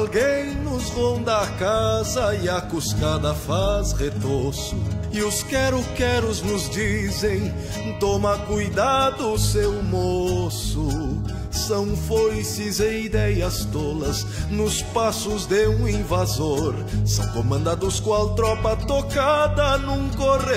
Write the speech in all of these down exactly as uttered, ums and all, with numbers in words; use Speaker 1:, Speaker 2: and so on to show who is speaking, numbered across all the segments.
Speaker 1: Alguém nos ronda a casa e a cuscada faz retoço. E os quero-queros nos dizem: toma cuidado, seu moço. São foices e ideias tolas nos passos de um invasor. São comandados qual tropa tocada num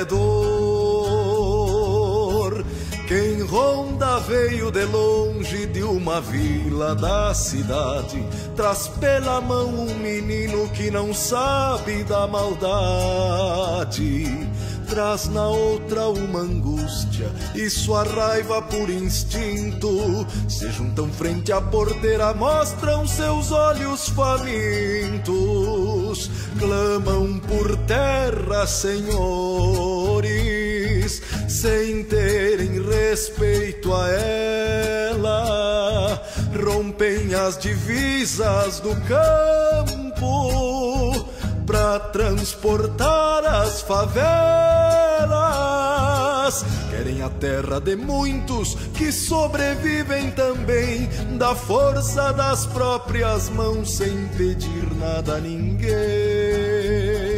Speaker 1: corredor. Quem ronda veio de longe de uma vila da cidade. Traz pela mão um menino que não sabe da maldade. Traz na outra uma angústia e sua raiva por instinto. Se juntam frente à porteira, mostram seus olhos famintos. Clamam por terra, senhores, sem terem respeito a ela. Rompem as divisas do campo pra transportar as favelas. Querem a terra de muitos que sobrevivem também da força das próprias mãos, sem pedir nada a ninguém.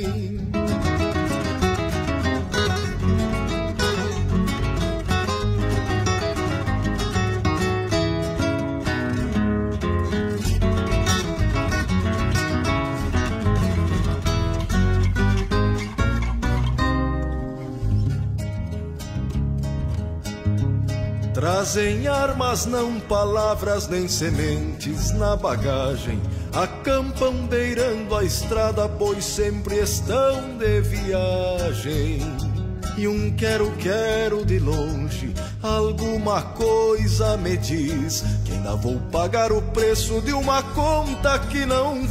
Speaker 1: Trazem armas, não palavras nem sementes na bagagem. Acampam beirando a estrada, pois sempre estão de viagem. E um quero-quero de longe, alguma coisa me diz que ainda vou pagar o preço de uma conta que não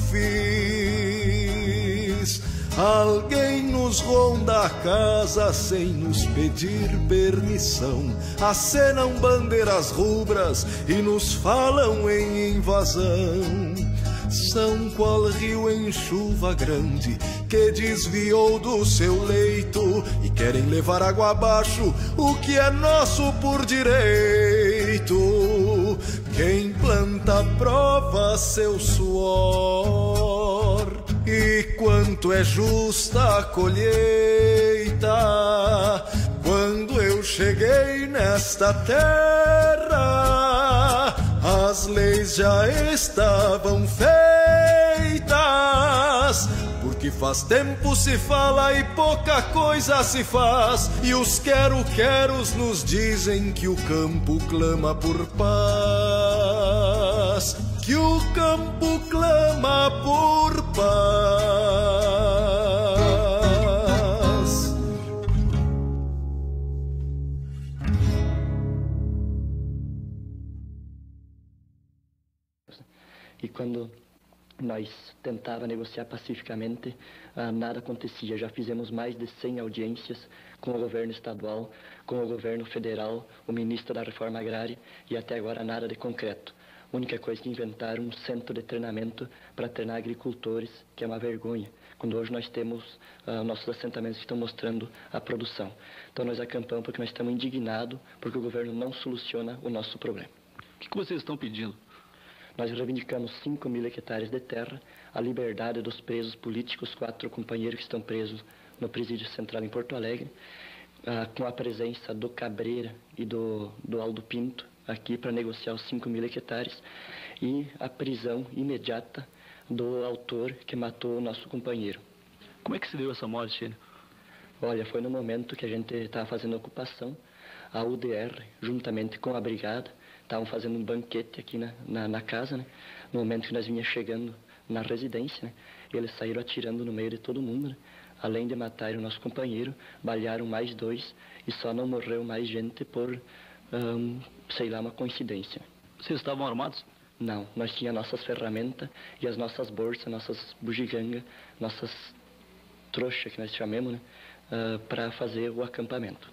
Speaker 1: fiz. Alguém nos ronda a casa sem nos pedir permissão. Acenam bandeiras rubras e nos falam em invasão. São qual rio em chuva grande que desviou do seu leito e querem levar água abaixo o que é nosso por direito. Quem planta prova seu suor, e quanto é justa a colheita. Quando eu cheguei nesta terra, as leis já estavam feitas. Porque faz tempo se fala e pouca coisa se faz. E os quero-queros nos dizem que o campo clama por paz. Que o campo clama por paz.
Speaker 2: E quando nós tentávamos negociar pacificamente, ah, nada acontecia. Já fizemos mais de cem audiências com o governo estadual, com o governo federal, o ministro da Reforma Agrária, e até agora nada de concreto. A única coisa que inventaram um centro de treinamento para treinar agricultores, que é uma vergonha, quando hoje nós temos uh, nossos assentamentos que estão mostrando a produção. Então nós acampamos porque nós estamos indignados, porque o governo não soluciona o nosso problema.
Speaker 3: O que vocês estão pedindo?
Speaker 2: Nós reivindicamos cinco mil hectares de terra, a liberdade dos presos políticos, quatro companheiros que estão presos no presídio central em Porto Alegre, uh, com a presença do Cabreira e do, do Aldo Pinto, aqui para negociar os cinco mil hectares, e a prisão imediata do autor que matou o nosso companheiro.
Speaker 3: Como é que se deu essa morte, ele?
Speaker 2: Olha, foi no momento que a gente estava fazendo a ocupação, a U D R, juntamente com a brigada, estavam fazendo um banquete aqui na, na, na casa, né? No momento que nós vinha chegando na residência, né? Eles saíram atirando no meio de todo mundo, né? Além de matar o nosso companheiro, balearam mais dois, e só não morreu mais gente por... Um, sei lá, uma coincidência.
Speaker 3: Vocês estavam armados?
Speaker 2: Não, nós tínhamos nossas ferramentas e as nossas bolsas, nossas bugigangas, nossas trouxas, que nós chamamos, né, uh, para fazer o acampamento.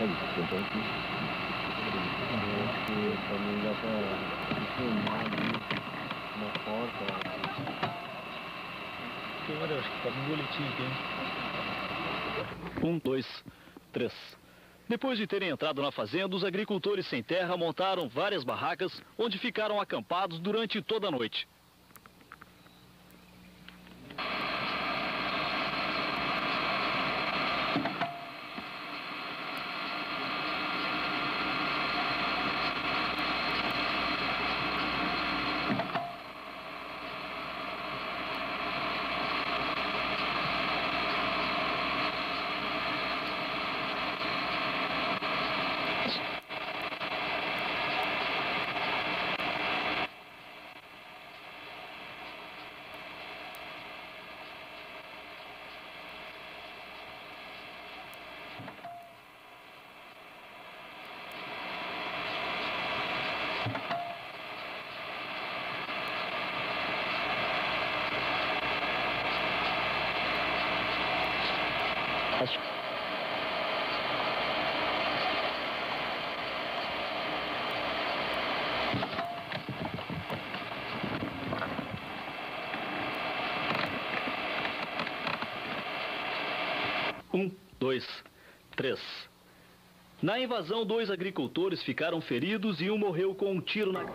Speaker 4: Eu acho que também dá pra filmar ali uma porta.
Speaker 3: Olha, acho que tá um boletim aqui. Um, dois, três. Depois de terem entrado na fazenda, os agricultores sem terra montaram várias barracas onde ficaram acampados durante toda a noite. Um, dois, três. Na invasão, dois agricultores ficaram feridos e um morreu com um tiro na...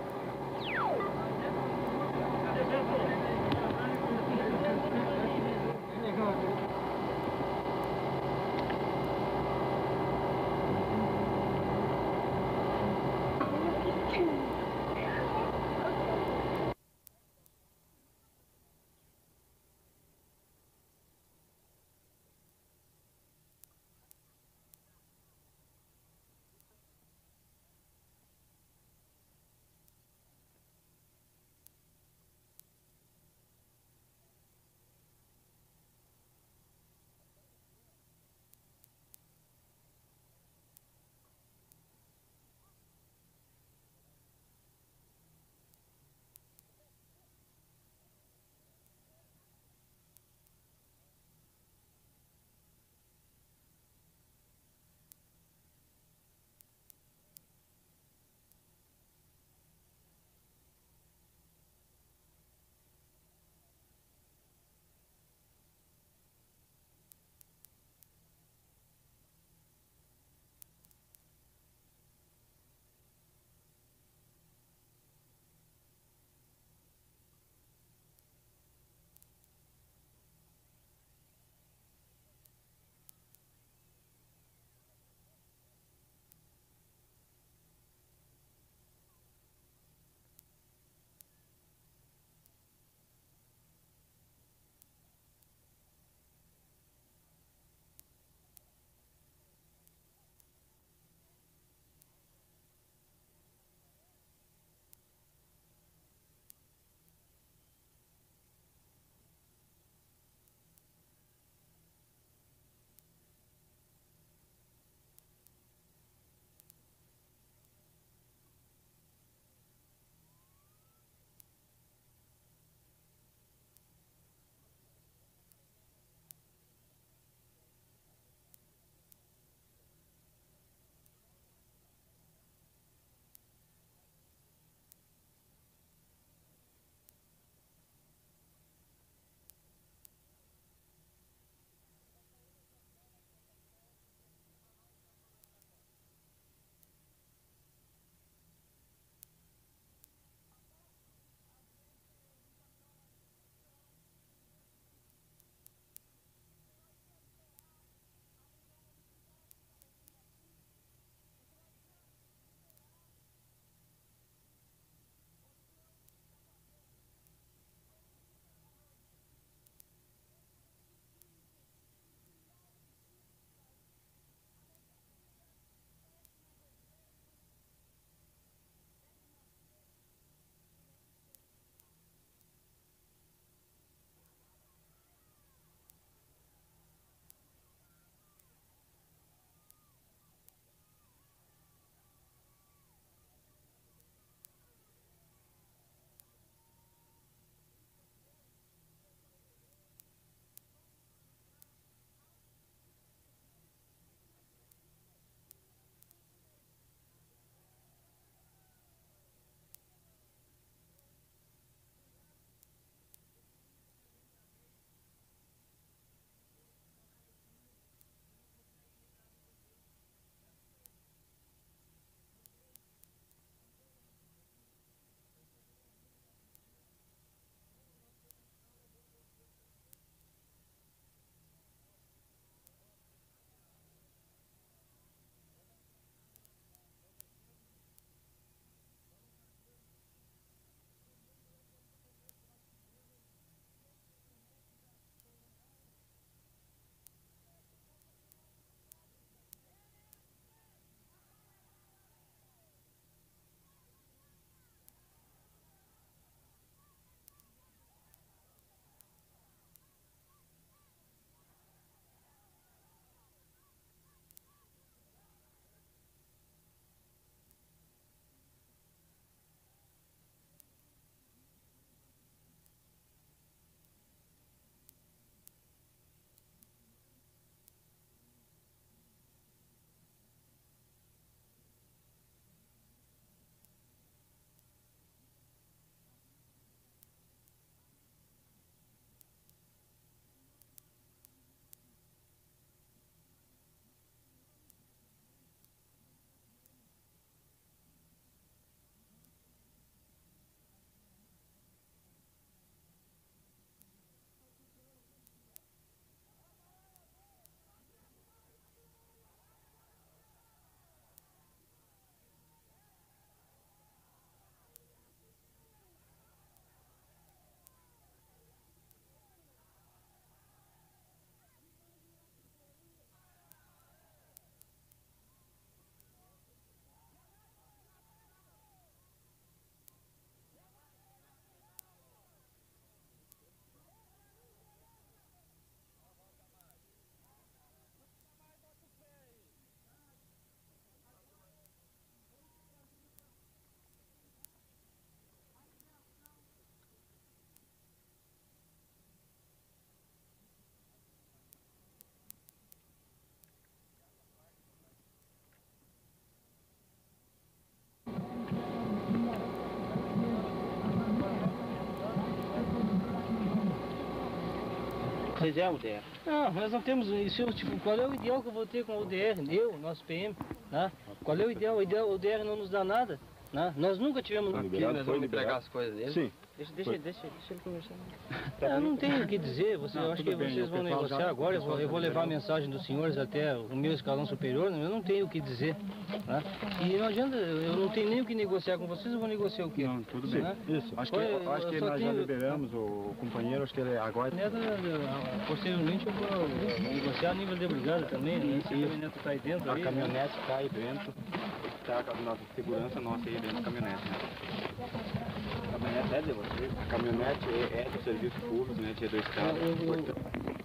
Speaker 4: Vocês é o D R?
Speaker 5: Não, nós não temos isso. Tipo, qual é o ideal que eu vou ter com o D R? Eu, nosso P M, né? Qual é o ideal? O ideal, o D R não nos dá nada, né? Nós nunca tivemos...
Speaker 4: Aqui nós vamos entregar as coisas dele?
Speaker 5: Sim.
Speaker 4: Deixa, deixa, deixa, deixa ele conversar.
Speaker 5: Eu não tenho o que dizer, você, eu acho que vocês vão negociar agora, eu vou, eu vou levar a mensagem dos senhores até o meu escalão superior, eu não tenho o que dizer, né? E não adianta, eu não tenho nem o que negociar com vocês, eu vou negociar o quê?
Speaker 6: Não, tudo bem,
Speaker 5: né?
Speaker 6: Isso, acho que, eu, acho que nós tenho... já liberamos o companheiro, acho que ele agora...
Speaker 5: Neto, posteriormente eu vou negociar a nível de brigada também, né? Se o Neto está aí dentro...
Speaker 6: A
Speaker 5: aí,
Speaker 6: caminhonete está né? aí dentro, está a nossa segurança nossa aí dentro da caminhonete, né?
Speaker 4: A caminhonete é de vocês?
Speaker 6: A caminhonete é, é do serviço público, né? É do Estado.
Speaker 5: Eu, eu,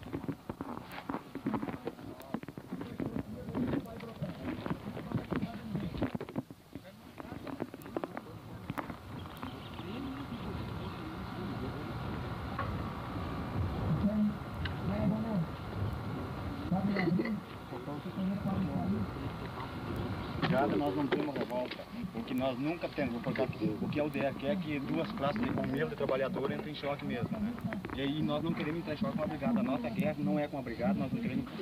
Speaker 6: Nós não temos revolta. O que nós nunca temos, porque o que é o D R quer é que duas classes de bombeiro de trabalhador entrem em choque mesmo, né? E aí nós não queremos entrar em choque com a brigada. A nossa guerra não é com a brigada, nós não queremos...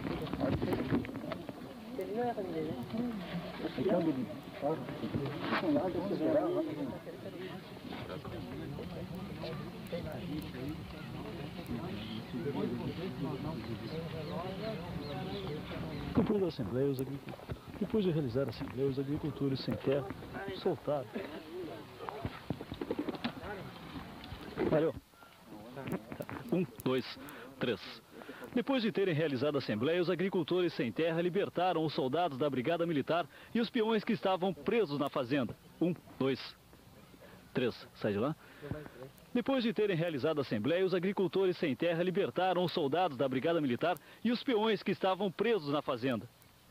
Speaker 3: Depois da Assembleia, os agricultores, depois de realizar a Assembleia, os agricultores sem terra soltaram. Valeu. Um, dois, três. Depois de terem realizado a Assembleia, os agricultores sem terra libertaram os soldados da Brigada Militar e os peões que estavam presos na fazenda. Um, dois, três. Sai de lá. Depois de terem realizado a Assembleia, os agricultores sem terra libertaram os soldados da Brigada Militar e os peões que estavam presos na fazenda.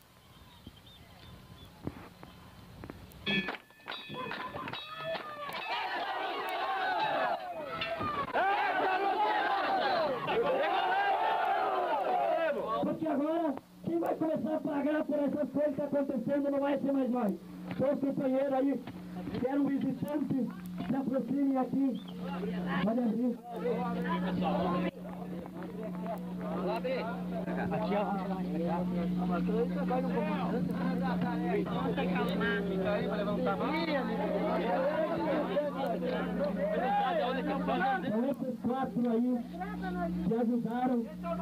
Speaker 7: Porque agora, quem vai começar a pagar por essas coisas que estão acontecendo não vai ser mais nós. São os companheiros aí que eram visitantes, se aproximem aqui. Pode abrir. Aqui, ó. São esses quatro aí que ajudaram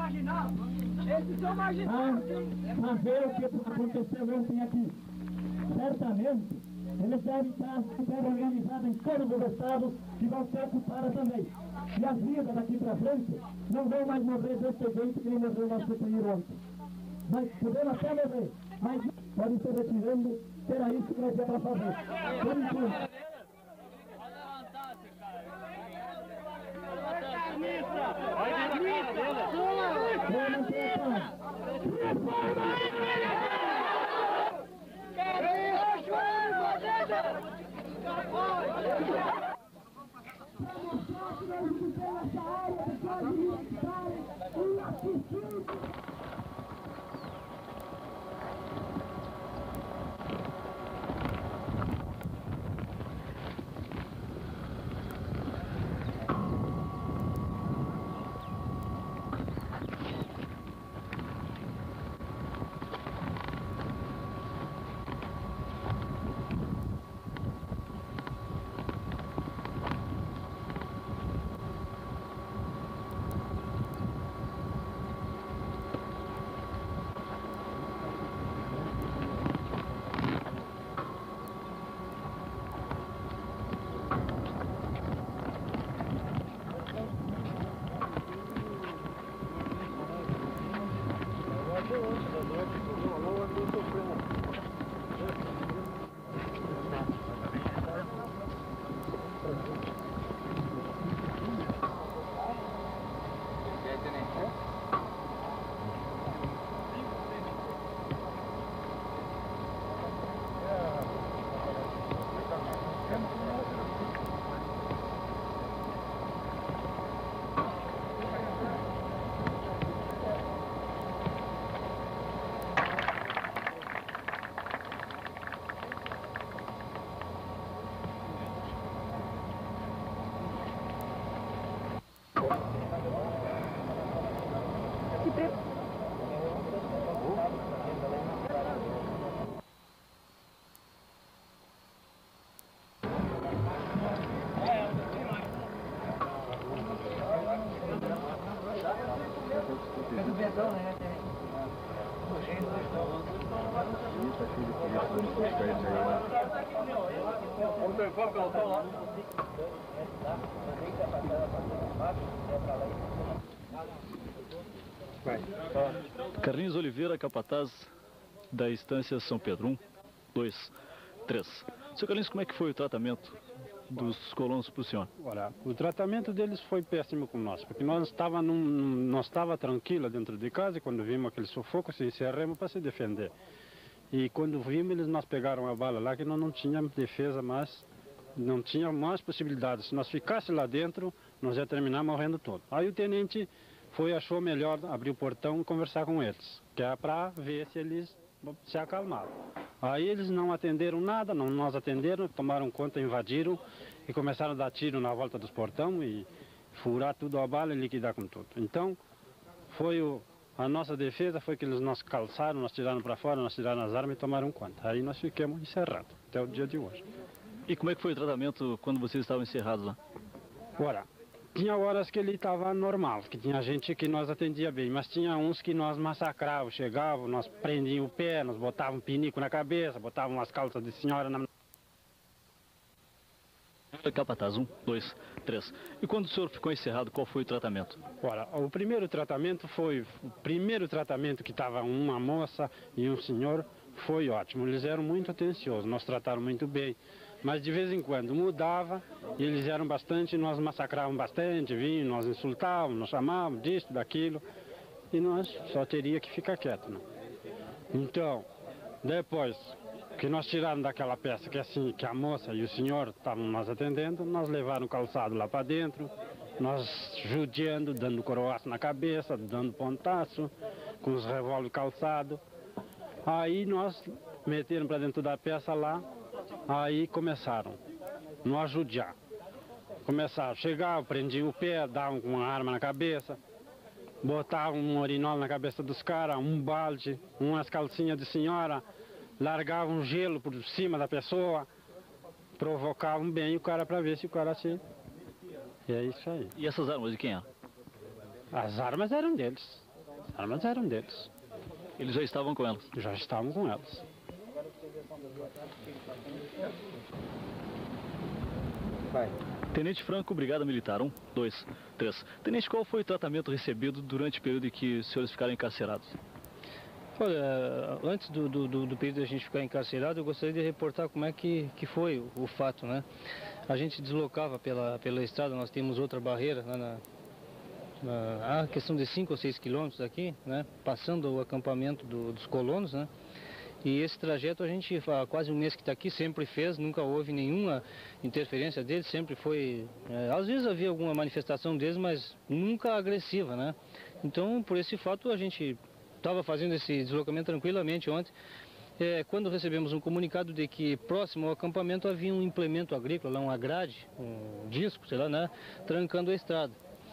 Speaker 7: a ver o que aconteceu ontem aqui. Certamente, eles devem estar super organizados em todos os estados que vão ser ocupados também. E as vidas daqui para frente não vão mais morrer desse jeito que nem morreu nosso companheiro ontem. Mas podemos até morrer, mas podem se retirando, será isso que nós temos para fazer. Por enquanto.
Speaker 3: Carlinhos Oliveira, capataz da Estância São Pedro. Um, dois, três. Seu Carlinhos, como é que foi o tratamento dos colonos para o senhor?
Speaker 8: Olha, o tratamento deles foi péssimo com nós, porque nós estava num, nós estava tranquilo dentro de casa e quando vimos aquele sufoco, se encerramos para se defender. E quando vimos, eles nós pegaram a bala lá que nós não tínhamos defesa mais, não tinha mais possibilidades. Se nós ficássemos lá dentro, nós ia terminar morrendo todos. Aí o tenente foi, achou melhor abrir o portão e conversar com eles, que é para ver se eles se acalmaram. Aí eles não atenderam nada, não nós atenderam, tomaram conta, invadiram e começaram a dar tiro na volta dos portão e furar tudo a bala e liquidar com tudo. Então, foi o, a nossa defesa foi que eles nos calçaram, nós tiraram para fora, nós tiraram as armas e tomaram conta. Aí nós ficamos encerrados, até o dia de hoje.
Speaker 3: E como é que foi o tratamento quando vocês estavam encerrados lá?
Speaker 8: Ora, tinha horas que ele estava normal, que tinha gente que nós atendia bem, mas tinha uns que nós massacrávamos, chegavam, nós prendíamos o pé, nós botávamos um pinico na cabeça, botávamos umas calças de senhora na...
Speaker 3: Capataz, um, dois, três. E quando o senhor ficou encerrado, qual foi o tratamento?
Speaker 8: Ora, o primeiro tratamento foi, o primeiro tratamento que estava uma moça e um senhor, foi ótimo, eles eram muito atenciosos, nós trataram muito bem. Mas de vez em quando mudava, e eles eram bastante, nós massacrávamos bastante, vinham, nós insultávamos, nós chamávamos disso, daquilo, e nós só teria que ficar quieto, né? Então, depois que nós tiramos daquela peça, que assim, que a moça e o senhor estavam nos atendendo, nós levaram o calçado lá para dentro, nós judiando, dando coroaço na cabeça, dando pontaço, com os revólver calçado. Aí nós meteram para dentro da peça lá. Aí começaram, não ajudar. Começaram, chegavam, prendiam o pé, davam com uma arma na cabeça, botavam um urinol na cabeça dos caras, um balde, umas calcinhas de senhora, largavam gelo por cima da pessoa, provocavam bem o cara para ver se o cara se... E é isso aí.
Speaker 3: E essas armas de quem eram?
Speaker 8: As armas eram deles, as armas eram deles.
Speaker 3: Eles já estavam com elas?
Speaker 8: Já estavam com elas.
Speaker 4: Vai.
Speaker 3: Tenente Franco, Brigada Militar, um, dois, três. Tenente, qual foi o tratamento recebido durante o período em que os senhores ficaram encarcerados?
Speaker 5: Olha, antes do, do, do período da gente ficar encarcerado, eu gostaria de reportar como é que, que foi o, o fato, né? A gente deslocava pela, pela estrada, nós temos outra barreira, né, na, na a questão de cinco ou seis quilômetros daqui, né? Passando o acampamento do, dos colonos, né? E esse trajeto a gente, há quase um mês que está aqui, sempre fez, nunca houve nenhuma interferência deles, sempre foi... É, às vezes havia alguma manifestação deles, mas nunca agressiva, né? Então, por esse fato, a gente estava fazendo esse deslocamento tranquilamente ontem, é, quando recebemos um comunicado de que próximo ao acampamento havia um implemento agrícola, lá uma grade, um disco, sei lá, né? Trancando a estrada.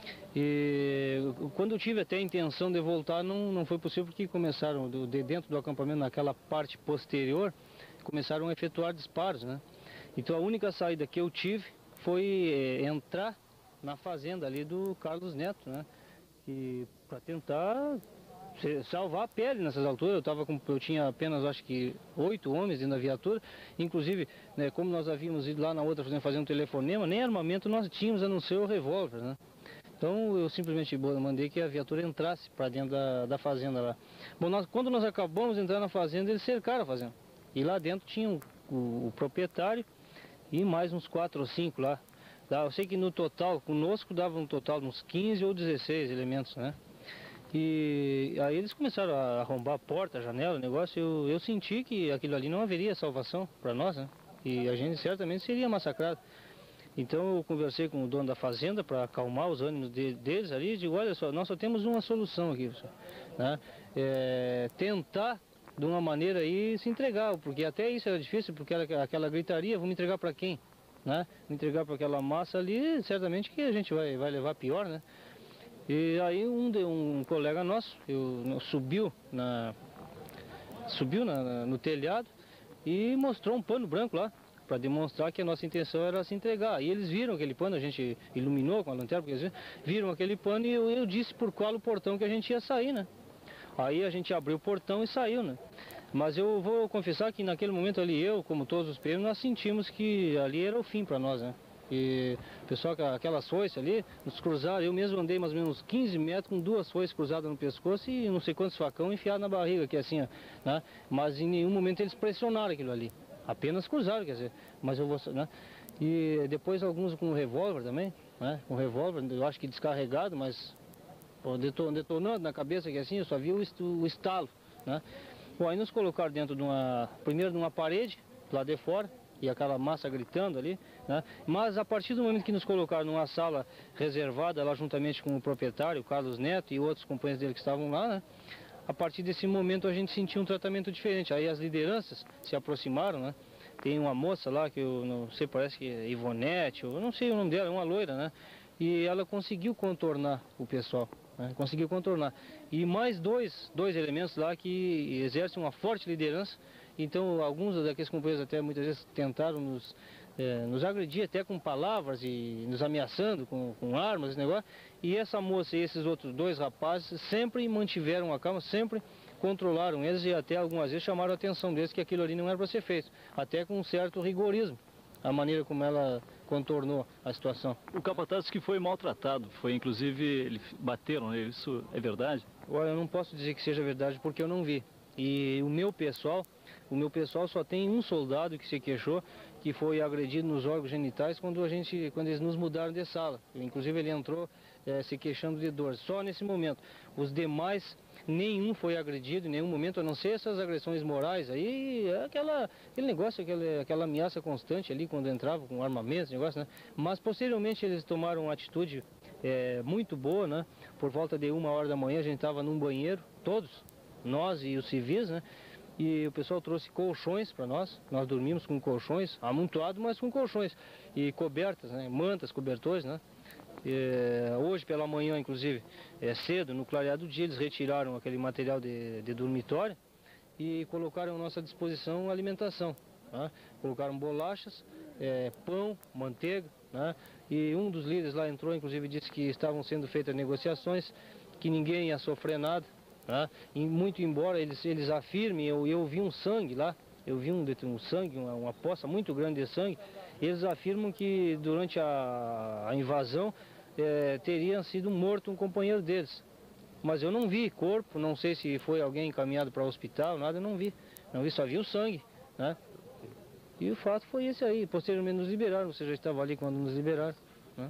Speaker 5: E quando eu tive até a intenção de voltar, não, não foi possível, porque começaram, de dentro do acampamento, naquela parte posterior, começaram a efetuar disparos, né? Então a única saída que eu tive foi é, entrar na fazenda ali do Carlos Neto, né? E para tentar salvar a pele nessas alturas. Eu, tava com, eu tinha apenas, acho que, oito homens dentro da viatura, inclusive, né, como nós havíamos ido lá na outra fazer um telefonema, nem armamento nós tínhamos, a não ser o revólver, né? Então eu simplesmente mandei que a viatura entrasse para dentro da, da fazenda lá. Bom, nós, quando nós acabamos de entrar na fazenda, eles cercaram a fazenda. E lá dentro tinha o, o, o proprietário e mais uns quatro ou cinco lá. Eu sei que no total, conosco dava um total de uns quinze ou dezesseis elementos, né? E aí eles começaram a arrombar a porta, a janela, o negócio. Eu, eu senti que aquilo ali não haveria salvação para nós, né? E a gente certamente seria massacrado. Então eu conversei com o dono da fazenda para acalmar os ânimos de, deles ali e digo, olha só, nós só temos uma solução aqui, né? É, tentar de uma maneira aí se entregar, porque até isso era difícil, porque era aquela gritaria, vamos entregar para quem? Né? Entregar para aquela massa ali, certamente que a gente vai, vai levar pior, né? E aí um, de, um colega nosso eu, subiu, na, subiu na, na, no telhado e mostrou um pano branco lá, para demonstrar que a nossa intenção era se entregar. E eles viram aquele pano, a gente iluminou com a lanterna, porque eles viram aquele pano e eu, eu disse por qual o portão que a gente ia sair, né? Aí a gente abriu o portão e saiu, né? Mas eu vou confessar que naquele momento ali, eu, como todos os peões, nós sentimos que ali era o fim para nós, né? E o pessoal, aquelas foices ali, nos cruzaram, eu mesmo andei mais ou menos quinze metros com duas foices cruzadas no pescoço e não sei quantos facão enfiados na barriga, que é assim, ó, né? Mas em nenhum momento eles pressionaram aquilo ali, apenas cruzaram, quer dizer, mas eu vou, né? E depois alguns com revólver também, né? Com revólver, eu acho que descarregado, mas ó, detonando na cabeça, que assim, eu só vi o, o estalo, né? Bom, aí nos colocaram dentro de uma, primeiro de uma parede, lá de fora, e aquela massa gritando ali, né? Mas a partir do momento que nos colocaram numa sala reservada, lá juntamente com o proprietário, o Carlos Neto e outros companheiros dele que estavam lá, né? A partir desse momento a gente sentiu um tratamento diferente. Aí as lideranças se aproximaram, né? Tem uma moça lá que eu não sei, parece que é Ivonete, eu não sei o nome dela, é uma loira, né? E ela conseguiu contornar o pessoal, né? Conseguiu contornar. E mais dois, dois elementos lá que exercem uma forte liderança. Então, alguns daqueles companheiros até muitas vezes tentaram nos, eh, nos agredir até com palavras e nos ameaçando com, com armas, esse negócio. E essa moça e esses outros dois rapazes sempre mantiveram a calma, sempre controlaram eles e até algumas vezes chamaram a atenção deles que aquilo ali não era para ser feito. Até com um certo rigorismo, a maneira como ela contornou a situação.
Speaker 3: O capataz que foi maltratado, foi inclusive, eles bateram nele, isso é verdade?
Speaker 5: Olha, eu não posso dizer que seja verdade porque eu não vi. E o meu pessoal, o meu pessoal só tem um soldado que se queixou, que foi agredido nos órgãos genitais quando, a gente, quando eles nos mudaram de sala. Inclusive ele entrou é, se queixando de dor, só nesse momento. Os demais, nenhum foi agredido em nenhum momento, a não ser essas agressões morais. Aí é aquela, aquele negócio, aquela, aquela ameaça constante ali quando entrava com armamento, negócio, né? Mas posteriormente eles tomaram uma atitude é, muito boa, né? Por volta de uma hora da manhã a gente estava num banheiro, todos, nós e os civis, né? E o pessoal trouxe colchões para nós, nós dormimos com colchões, amontoados, mas com colchões, e cobertas, né? Mantas, cobertores, né? É, hoje pela manhã, inclusive, é, cedo, no clareado do dia, eles retiraram aquele material de, de dormitório e colocaram à nossa disposição alimentação, né? Colocaram bolachas, é, pão, manteiga, né? E um dos líderes lá entrou, inclusive disse que estavam sendo feitas negociações, que ninguém ia sofrer nada, né? E muito embora eles, eles afirmem, eu, eu vi um sangue lá, eu vi um, um sangue, uma, uma poça muito grande de sangue, eles afirmam que durante a, a invasão é, teria sido morto um companheiro deles. Mas eu não vi corpo, não sei se foi alguém encaminhado para o hospital, nada, eu não vi. Não vi, só vi o sangue, né? E o fato foi esse aí. Posteriormente nos liberaram, você já estava ali quando nos liberaram, né?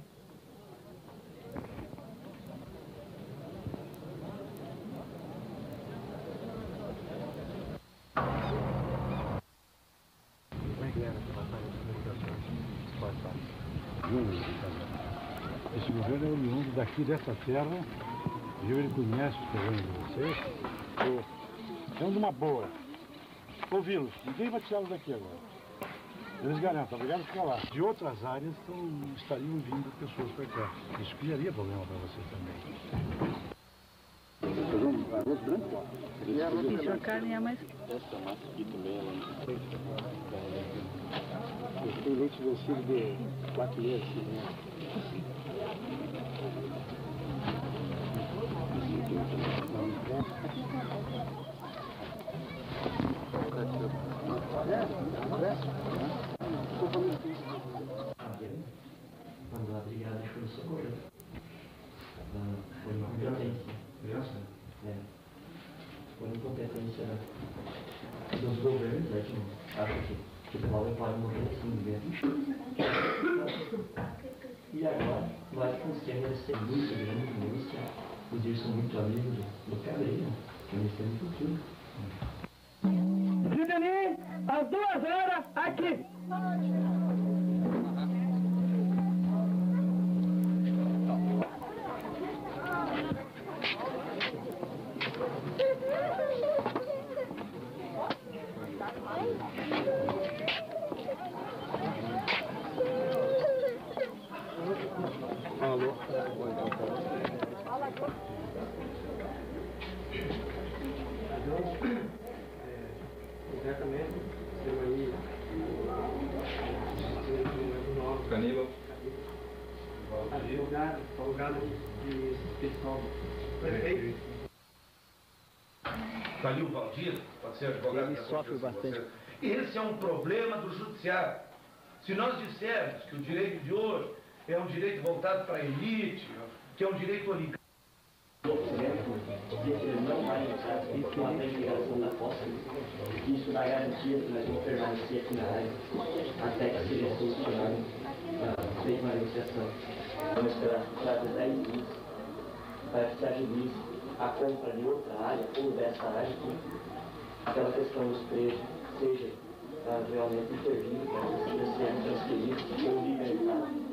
Speaker 9: Esse governo é oriundo daqui dessa terra, viu? Ele conhece o terreno de vocês. É de uma boa. Ouvi-los, ninguém vai tirá-los daqui agora. Eles garantem, obrigado por lá. De outras áreas então, estariam vindo pessoas para cá. Isso criaria problema para vocês também. Fazer um arroz branco?
Speaker 10: Isso, a carne é mais...
Speaker 4: Essa massa aqui também, ela não foi. Tem leite vencido de quatro meses, né?
Speaker 2: Quando a brigada foi socorrida, foi uma incompetência. É. Foi uma incompetência dos governos, né, que acham que, que o povo pode morrer assim mesmo. E agora, nós conseguimos receber muito grande música, os dias são muito amigos do Cabreiro, que eles têm futuro.
Speaker 7: Cidadania, às duas horas, aqui.
Speaker 9: Alô?
Speaker 2: Exatamente, seu aí.
Speaker 11: Caníbal.
Speaker 2: Advogado, advogado de pessoal. Perfeito.
Speaker 12: Calil Valdir, pode ser advogado.
Speaker 2: Ele sofre bastante.
Speaker 12: Esse é um problema do judiciário. Se nós dissermos que o direito de hoje é um direito voltado para a elite, que é um direito oligarca,
Speaker 2: ele não vai entrar com a verificação da posse, isso dá garantia que nós vamos permanecer aqui na área até que seja solucionado a feita uma negociação. Vamos esperar prazo de dez dias para que se agilize a compra de outra área ou dessa área aqui, aquela questão dos preços seja uh, realmente intervindo para que seja sendo transferido ou libertado.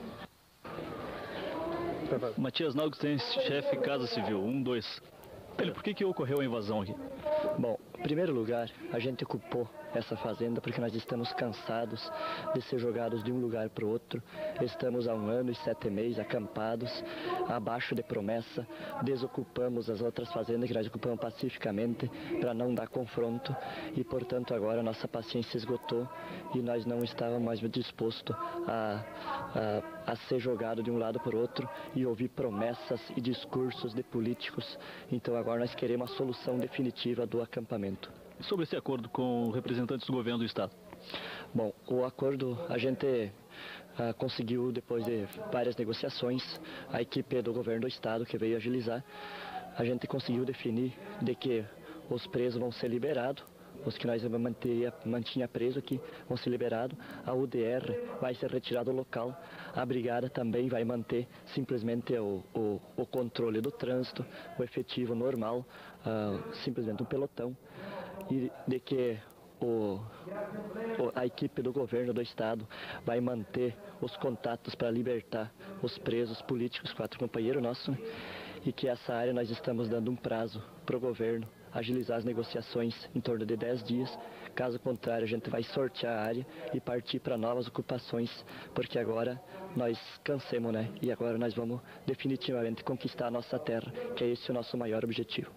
Speaker 3: Matias Naugstens, chefe Casa Civil, um, dois. Ele, por que que ocorreu a invasão aqui?
Speaker 2: Bom, em primeiro lugar, a gente ocupou essa fazenda porque nós estamos cansados de ser jogados de um lugar para o outro. Estamos há um ano e sete meses acampados, abaixo de promessa. Desocupamos as outras fazendas que nós ocupamos pacificamente para não dar confronto e, portanto, agora nossa paciência esgotou e nós não estávamos mais dispostos a, a, a ser jogado de um lado para o outro e ouvir promessas e discursos de políticos. Então agora nós queremos a solução definitiva do acampamento.
Speaker 3: E sobre esse acordo com representantes do governo do estado?
Speaker 2: Bom, o acordo a gente uh, conseguiu depois de várias negociações, a equipe do governo do estado que veio agilizar, a gente conseguiu definir de que os presos vão ser liberados, os que nós mantinha, mantinha preso aqui vão ser liberados, a U D R vai ser retirada do local, a brigada também vai manter simplesmente o, o, o controle do trânsito, o efetivo normal, uh, simplesmente um pelotão, e de que o, o, a equipe do governo do estado vai manter os contatos para libertar os presos políticos, quatro companheiros nossos, e que essa área nós estamos dando um prazo para o governo agilizar as negociações em torno de dez dias. Caso contrário, a gente vai sortear a área e partir para novas ocupações, porque agora nós cansemos, né? E agora nós vamos definitivamente conquistar a nossa terra, que é esse o nosso maior objetivo.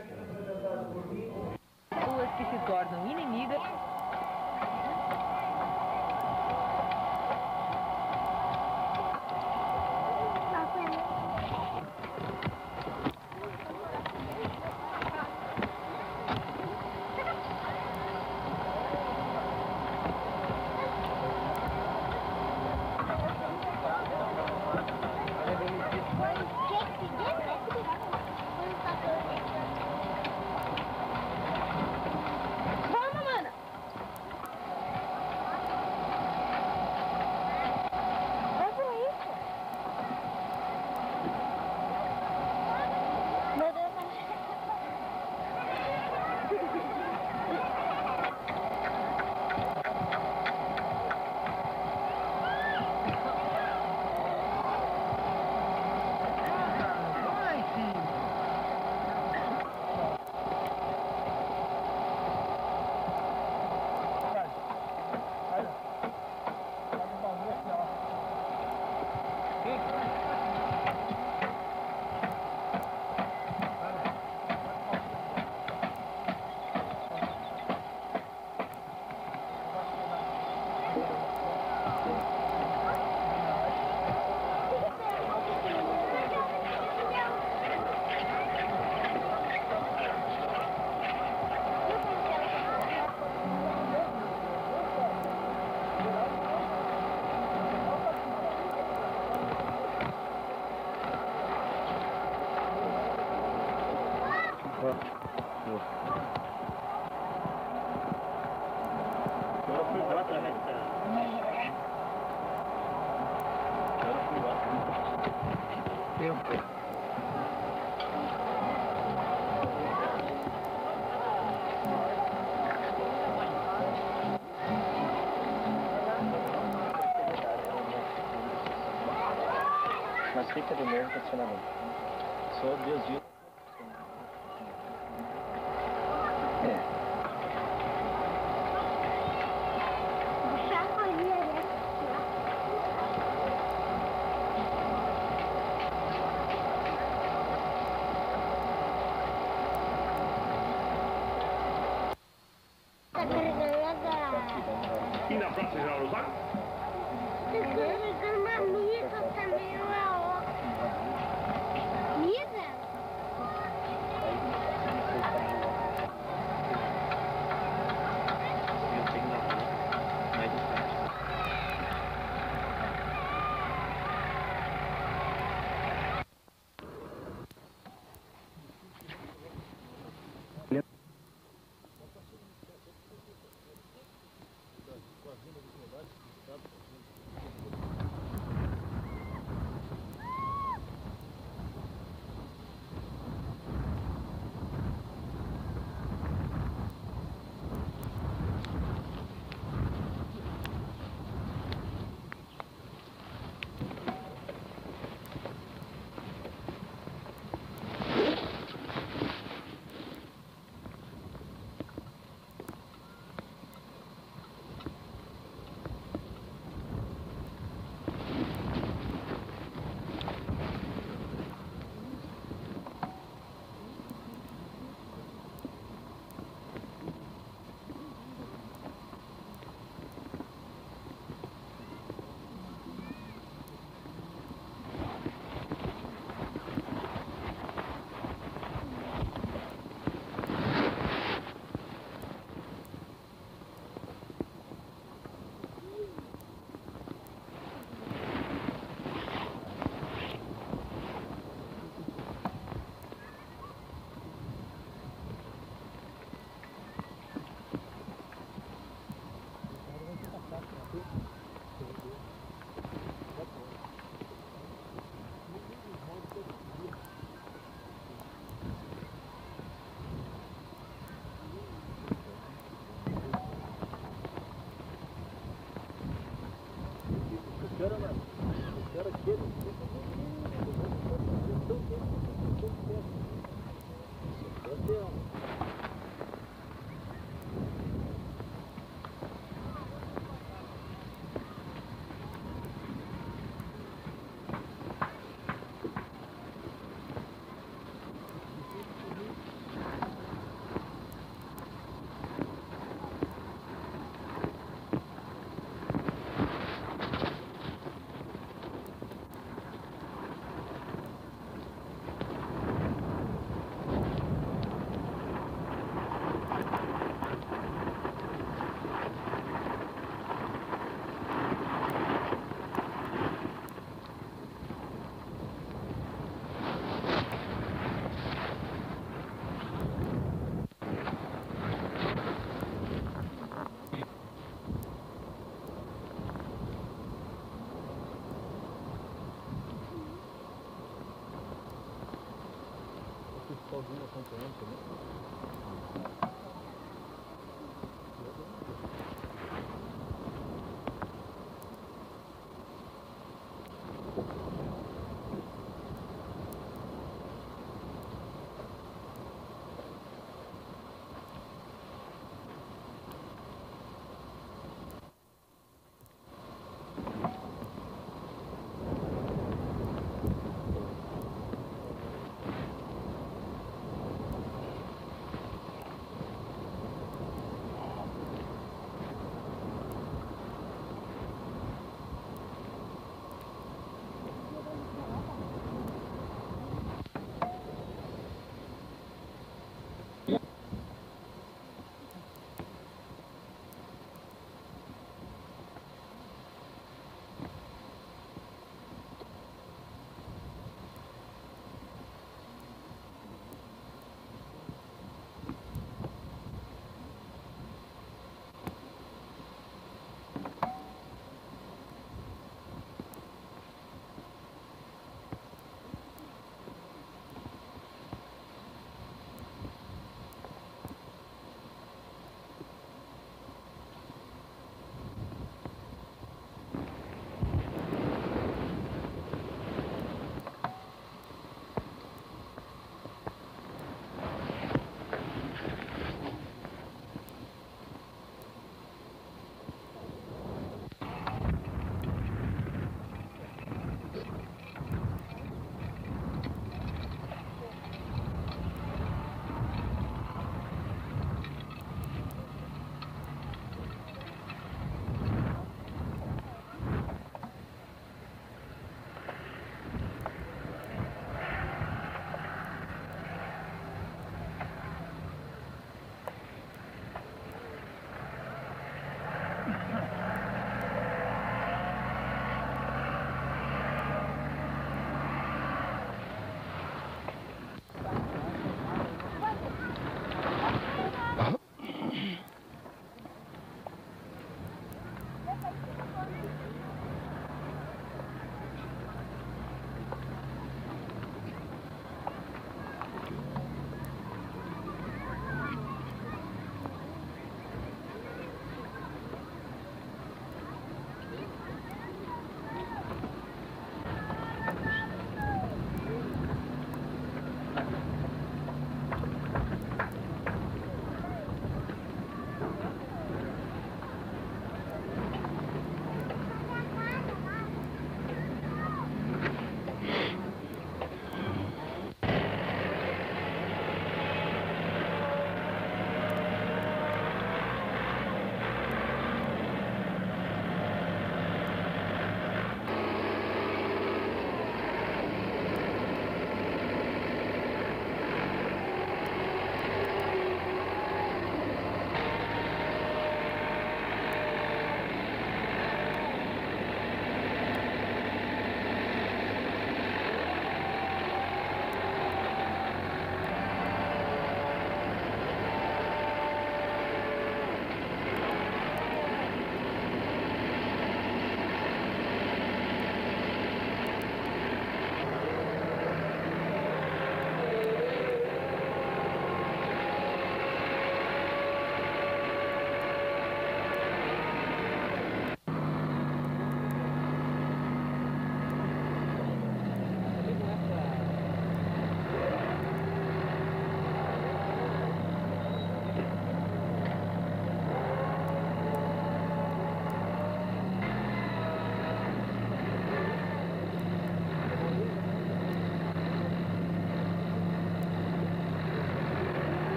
Speaker 13: Pessoas que se tornam inimigas.
Speaker 2: Mas fica do mesmo funcionamento. Só desvio. É.
Speaker 7: E na Praça General Osório? Eu tô jogando uma misa também, uma misa?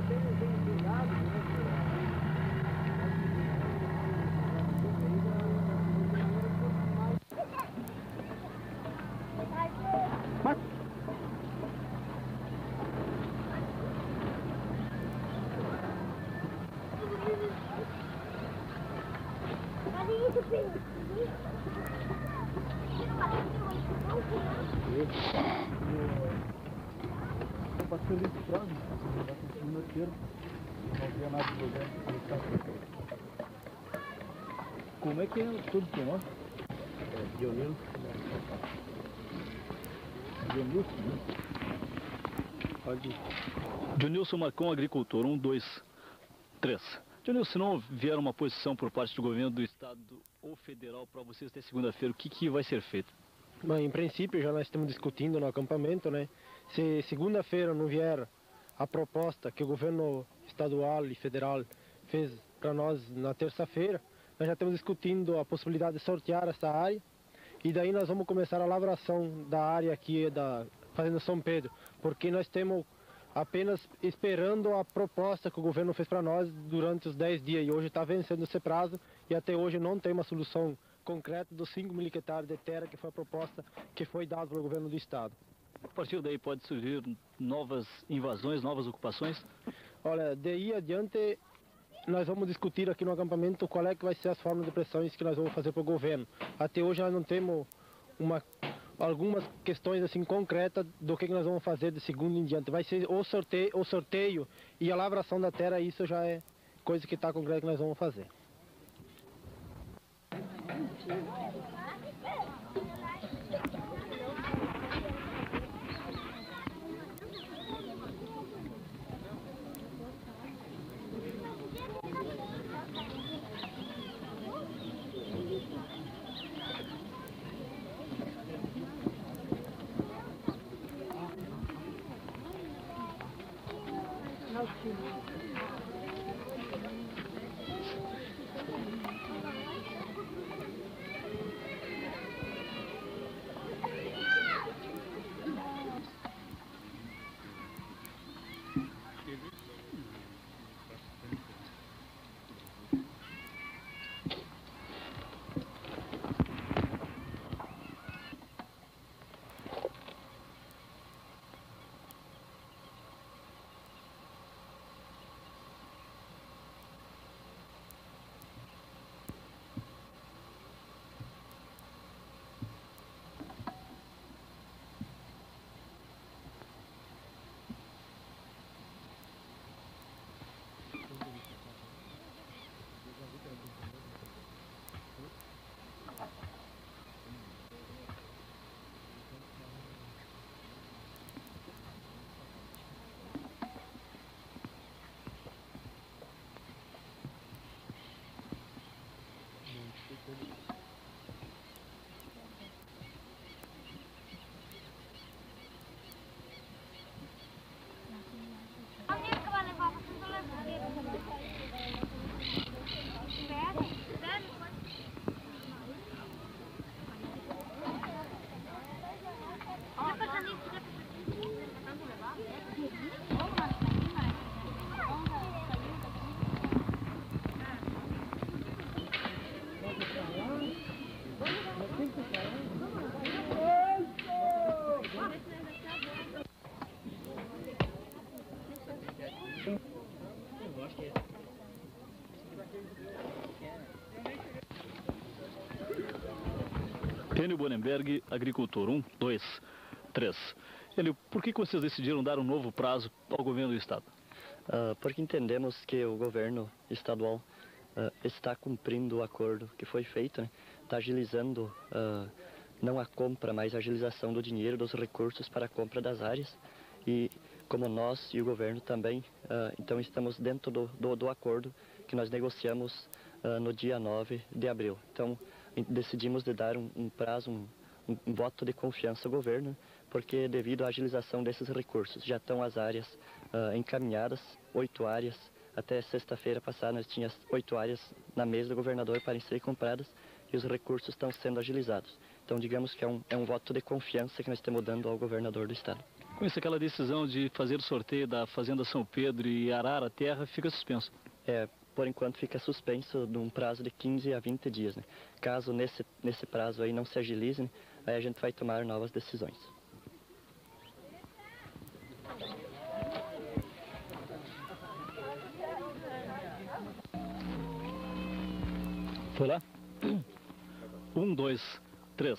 Speaker 5: Como é que é tudo que nós? É, Dionilson. Dionilson, né? Pode ir.
Speaker 3: Dionilson Marcon, agricultor, um, dois, três. Dionilson, se não vier uma posição por parte do governo do estado ou federal para vocês até segunda-feira, o que, que vai ser feito?
Speaker 14: Bom, em princípio já nós estamos discutindo no acampamento, né? Se segunda-feira não vier a proposta que o governo estadual e federal fez para nós na terça-feira, nós já estamos discutindo a possibilidade de sortear essa área e daí nós vamos começar a lavração da área aqui da Fazenda São Pedro, porque nós temos apenas esperando a proposta que o governo fez para nós durante os dez dias e hoje está vencendo esse prazo e até hoje não tem uma solução concreta dos cinco mil hectares de terra que foi a proposta que foi dada pelo governo do estado.
Speaker 3: A partir daí pode surgir novas invasões, novas ocupações?
Speaker 14: Olha, daí adiante nós vamos discutir aqui no acampamento qual é que vai ser as formas de pressões que nós vamos fazer para o governo. Até hoje nós não temos uma, algumas questões assim concretas do que, que nós vamos fazer de segundo em diante. Vai ser o sorteio, o sorteio e a lavração da terra, isso já é coisa que está concreta que nós vamos fazer.
Speaker 3: Enio Bonenberg, agricultor, um, dois, três. Enio, por que vocês decidiram dar um novo prazo ao governo do estado?
Speaker 2: Uh, porque entendemos que o governo estadual uh, está cumprindo o acordo que foi feito, né? Está agilizando uh, não a compra, mas a agilização do dinheiro, dos recursos para a compra das áreas. E como nós e o governo também, uh, então estamos dentro do, do, do acordo que nós negociamos uh, no dia nove de abril. Então decidimos de dar um, um prazo, um, um, um voto de confiança ao governo, porque devido à agilização desses recursos, já estão as áreas uh, encaminhadas, oito áreas, até sexta-feira passada nós tínhamos oito áreas na mesa do governador para serem compradas e os recursos estão sendo agilizados. Então, digamos que é um, é um voto de confiança que nós estamos dando ao governador do estado.
Speaker 3: Com isso, aquela decisão de fazer o sorteio da Fazenda São Pedro e arar a terra fica suspenso?
Speaker 2: É, por enquanto fica suspenso num prazo de quinze a vinte dias, né? Caso nesse, nesse prazo aí não se agilize, né? Aí a gente vai tomar novas decisões.
Speaker 3: Foi lá? Um, dois, três.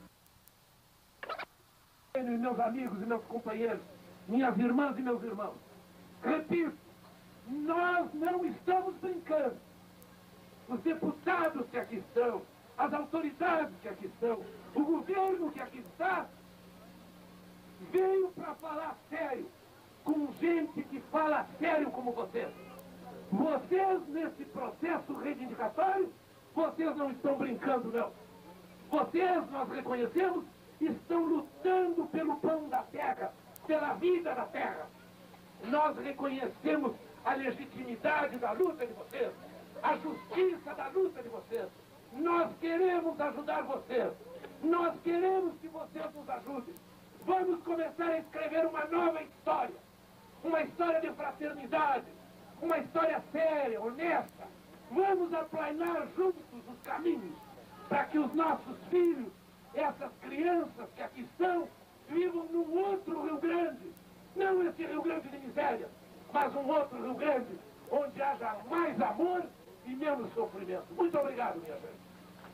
Speaker 15: Meus amigos e meus companheiros, minhas irmãs e meus irmãos, repito, nós não estamos brincando. Os deputados que aqui estão, as autoridades que aqui estão, o governo que aqui está, veio para falar sério, com gente que fala sério como vocês. Vocês, nesse processo reivindicatório, vocês não estão brincando, não. Vocês, nós reconhecemos, estão lutando pelo pão da terra, pela vida da terra. Nós reconhecemos a legitimidade da luta de vocês, a justiça da luta de vocês. Nós queremos ajudar vocês. Nós queremos que vocês nos ajudem. Vamos começar a escrever uma nova história. Uma história de fraternidade. Uma história séria, honesta. Vamos aplanar juntos os caminhos para que os nossos filhos, essas crianças que aqui estão, vivam num outro Rio Grande. Não esse Rio Grande de miséria, mas um outro Rio Grande onde haja mais amor e menos sofrimento. Muito obrigado, minha gente.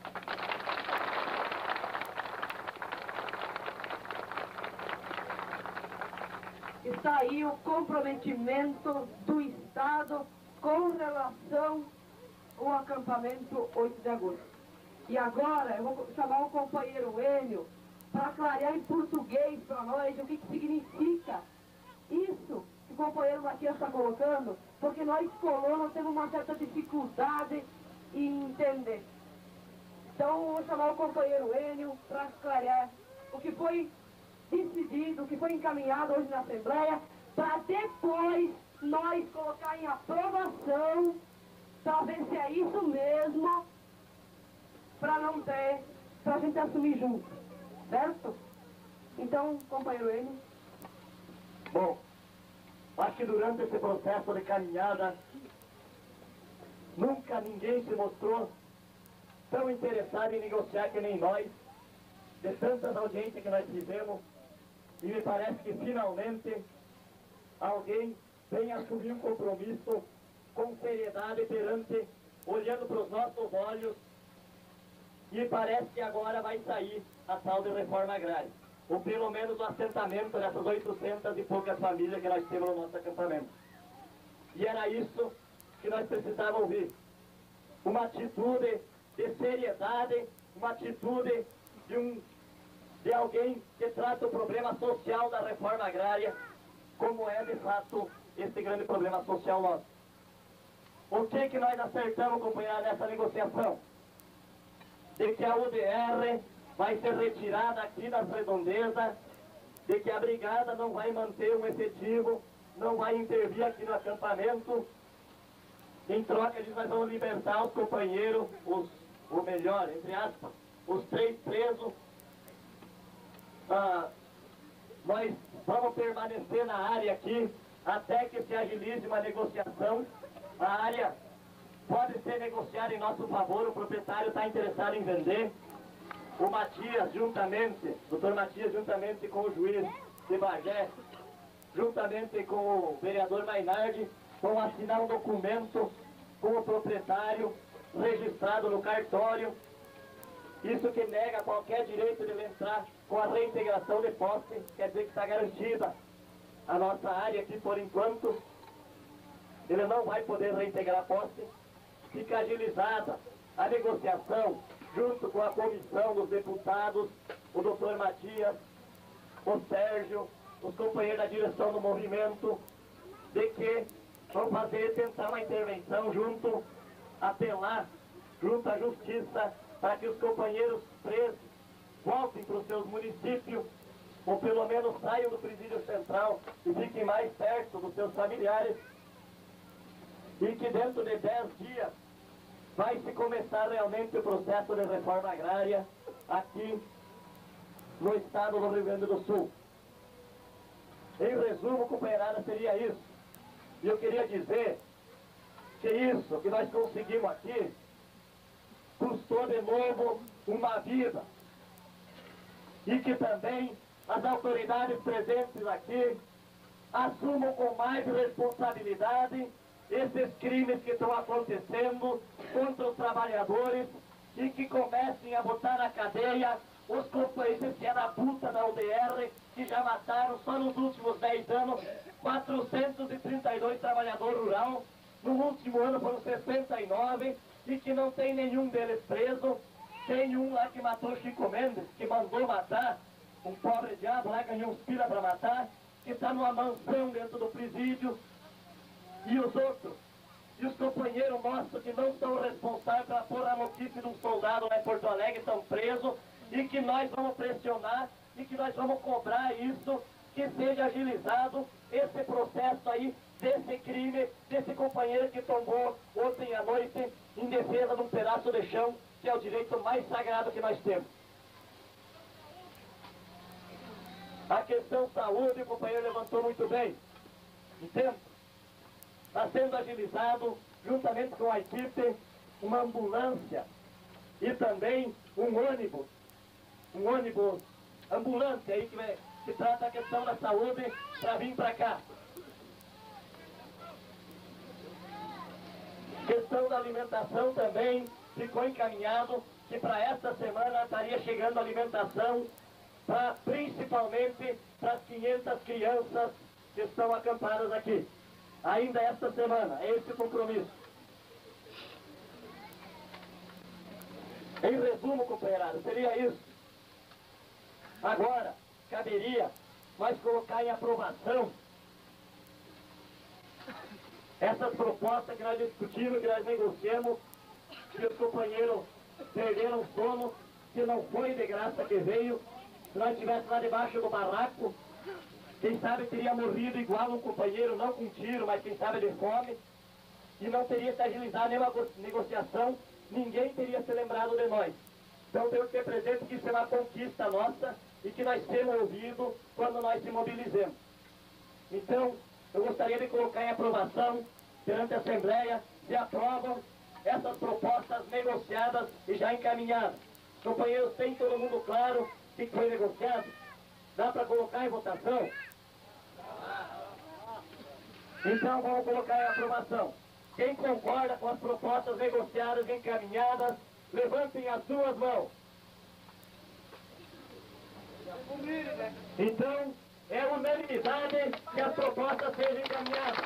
Speaker 16: Está aí o comprometimento do Estado com relação ao acampamento oito de agosto. E agora eu vou chamar o companheiro Enio para clarear em português para nós o que, que significa isso que o companheiro Matias está colocando, porque nós colonos temos uma certa dificuldade em entender. Então eu vou chamar o companheiro Enio para clarear o que foi decidido, o que foi encaminhado hoje na Assembleia, para depois nós colocar em aprovação, para ver se é isso mesmo, para não ter, para a gente assumir junto, certo? Então, companheiro Enio.
Speaker 17: Bom, acho que durante esse processo de caminhada, nunca ninguém se mostrou tão interessado em negociar que nem nós, de tantas audiências que nós fizemos, e me parece que finalmente alguém vem assumir um compromisso com seriedade perante, olhando para os nossos olhos, e parece que agora vai sair a tal de reforma agrária, ou pelo menos o assentamento dessas oitocentas e poucas famílias que nós temos no nosso acampamento. E era isso que nós precisávamos ouvir. Uma atitude de seriedade, uma atitude de, um, de alguém que trata o problema social da reforma agrária, como é de fato esse grande problema social nosso. O que que nós acertamos, companheiro, nessa negociação? De que a U D R vai ser retirada aqui das redondezas, de que a brigada não vai manter um efetivo, não vai intervir aqui no acampamento. Em troca disso, nós vamos libertar os companheiros, os, ou melhor, entre aspas, os três presos. Ah, nós vamos permanecer na área aqui até que se agilize uma negociação. A área pode ser negociada em nosso favor, o proprietário está interessado em vender. O Matias, juntamente, doutor Matias, juntamente com o juiz de Bagé, juntamente com o vereador Mainardi, vão assinar um documento com o proprietário registrado no cartório. Isso que nega qualquer direito de ele entrar com a reintegração de posse, quer dizer que está garantida a nossa área aqui por enquanto. Ele não vai poder reintegrar a posse. Fica agilizada a negociação junto com a comissão dos deputados, o doutor Matias, o Sérgio, os companheiros da direção do movimento, de que vão fazer, tentar uma intervenção junto, apelar junto à justiça, para que os companheiros presos voltem para os seus municípios, ou pelo menos saiam do presídio central e fiquem mais perto dos seus familiares, e que dentro de dez dias vai se começar realmente o processo de reforma agrária aqui no estado do Rio Grande do Sul. Em resumo, companheirada, seria isso. E eu queria dizer que isso que nós conseguimos aqui custou de novo uma vida. E que também as autoridades presentes aqui assumam com mais responsabilidade esses crimes que estão acontecendo contra os trabalhadores e que comecem a botar na cadeia os companheiros que é da puta da U D R, que já mataram só nos últimos dez anos quatrocentos e trinta e dois trabalhadores rurais, no último ano foram sessenta e nove, e que não tem nenhum deles preso. Tem um lá que matou Chico Mendes, que mandou matar, um pobre diabo lá, ganhou uns pila para matar, que está numa mansão dentro do presídio. E os outros, e os companheiros nossos que não são responsáveis pela porra notícia de um soldado lá em Porto Alegre estão presos, e que nós vamos pressionar, e que nós vamos cobrar isso, que seja agilizado esse processo aí, desse crime, desse companheiro que tombou ontem à noite em defesa de um pedaço de chão, que é o direito mais sagrado que nós temos. A questão saúde, o companheiro levantou muito bem. Entendo? Está sendo agilizado, juntamente com a equipe, uma ambulância e também um ônibus, um ônibus ambulante aí que, que trata a questão da saúde para vir para cá. Questão da alimentação também ficou encaminhado que para esta semana estaria chegando alimentação para principalmente para as quinhentas crianças que estão acampadas aqui. Ainda esta semana, é esse o compromisso. Em resumo, companheirada, seria isso. Agora, caberia nós colocar em aprovação essas propostas que nós discutimos, que nós negociamos, que os companheiros perderam o sono, que não foi de graça que veio. Se nós estivéssemos lá debaixo do barraco, quem sabe teria morrido igual um companheiro, não com tiro, mas quem sabe de fome, e não teria se agilizado nenhuma negociação, ninguém teria se lembrado de nós. Então temos que ter presente que isso é uma conquista nossa e que nós temos ouvido quando nós se mobilizemos. Então, eu gostaria de colocar em aprovação perante a Assembleia, se aprovam essas propostas negociadas e já encaminhadas. Companheiros, tem todo mundo claro o que foi negociado? Dá para colocar em votação? Então vamos colocar em aprovação. Quem concorda com as propostas negociadas e encaminhadas, levantem as duas mãos. Então, é unanimidade que as propostas sejam encaminhadas.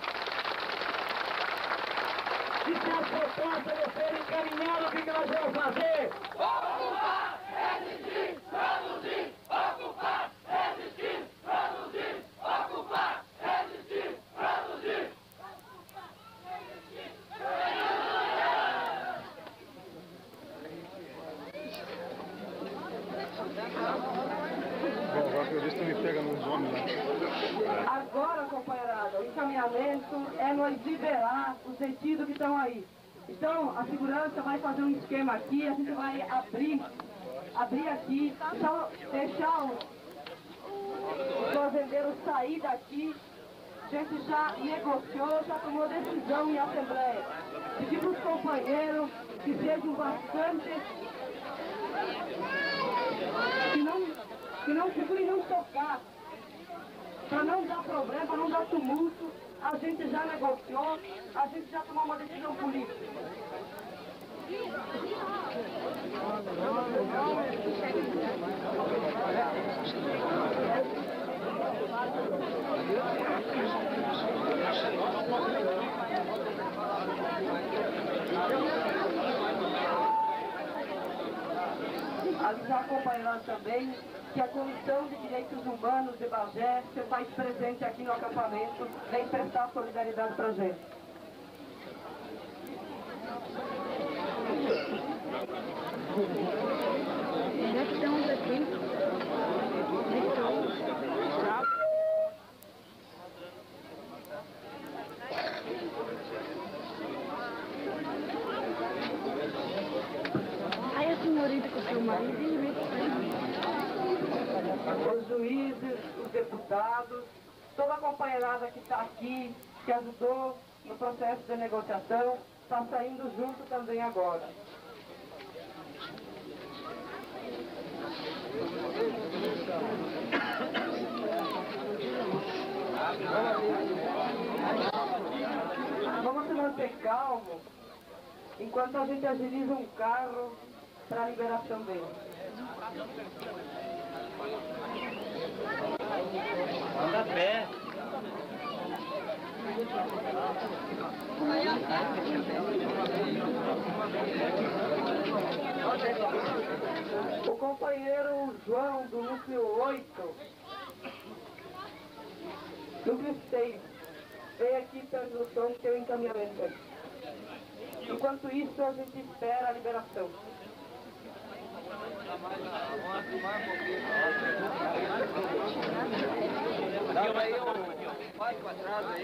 Speaker 17: E se as propostas não serem encaminhadas, o que nós vamos fazer? Ocupar, resistir, produzir, ocupar, resistir, produzir, ocupar, resistir, produzir.
Speaker 6: Bom, agora pelo visto me pega nos homens lá.
Speaker 16: Agora, companheirada, o encaminhamento é nós liberar os detidos que estão aí. Então, a segurança vai fazer um esquema aqui, a gente vai abrir, abrir aqui, deixar, deixar os, os fazendeiros sair daqui. A gente já negociou, já tomou decisão em assembleia. Pedir para os companheiros que sejam bastante, que não, que não segurem não tocar, para não dar problema, para não dar tumulto. A gente já negociou, a gente já tomou uma decisão política. Avisar acompanhando também que a Comissão de Direitos Humanos de Bagé se faz presente aqui no acampamento, vem prestar solidariedade para a gente.
Speaker 10: Onde é que estamos aqui? Aí a senhorita com o seu marido e ele
Speaker 16: deputados, toda a companheirada que está aqui, que ajudou no processo de negociação, está saindo junto também agora. Vamos se manter calmo enquanto a gente agiliza um carro para a liberação dele.
Speaker 5: Anda a pé.
Speaker 16: O companheiro João, do núcleo oito, núcleo seis, veio aqui pela noção do seu encaminhamento. Enquanto isso, a gente espera a liberação.
Speaker 5: Dá aí um quatro atrás aí,